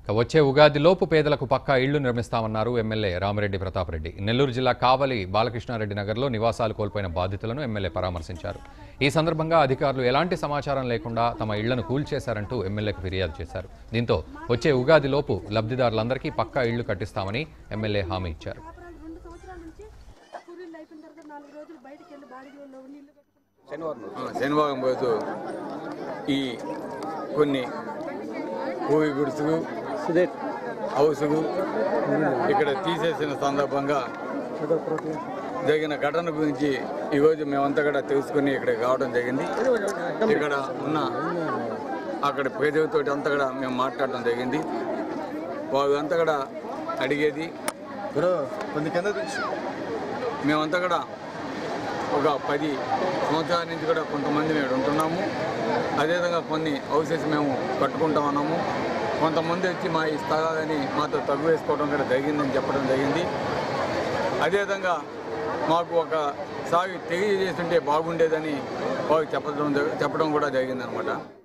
వచ్చే ఉగాదిలోపు పేదలకు పక్కా ఇళ్లు నిర్మిస్తామన్నారు ఎమ్మెల్యే రెడ్డి ప్రతాప్ రెడ్డి. నెల్లూరు జిల్లా కావలి బాలకృష్ణారెడ్డి నగర్లో నివాసాలు కోల్పోయిన బాధితులను ఎమ్మెల్యే పరామర్శించారు. ఈ సందర్భంగా అధికారులు ఎలాంటి సమాచారం లేకుండా తమ ఇళ్లను కూల్చేశారంటూ ఎమ్మెల్యేకు ఫిర్యాదు చేశారు. దీంతో వచ్చే ఉగాదిలోపు లబ్ధిదారులందరికీ పక్కా ఇళ్లు కట్టిస్తామని ఎమ్మెల్యే హామీ ఇచ్చారు. శనివారం రోజు ఈ కొన్ని పూవి గుడుసులు హౌసులు ఇక్కడ తీసేసిన సందర్భంగా జరిగిన ఘటన గురించి ఈరోజు మేమంతా కూడా తెలుసుకుని ఇక్కడికి రావడం జరిగింది. ఇక్కడ ఉన్న అక్కడ ప్రజలతో అంతా కూడా మేము మాట్లాడడం జరిగింది. వాళ్ళు అంతా కూడా అడిగేది మేమంతా కూడా ఒక 10 సంవత్సరాల నుంచి కూడా కొంతమంది మేము ఉంటున్నాము. అదేవిధంగా కొన్ని హౌసెస్ మేము కట్టుకుంటా ఉన్నాము. కొంతమంది వచ్చి మా ఈ స్థలాలని మాతో తగ్గు వేసుకోవడం కూడా జరిగిందని చెప్పడం జరిగింది. అదేవిధంగా మాకు ఒకసారి తెలియజేస్తుంటే బాగుండేదని వారికి చెప్పడం కూడా జరిగిందనమాట.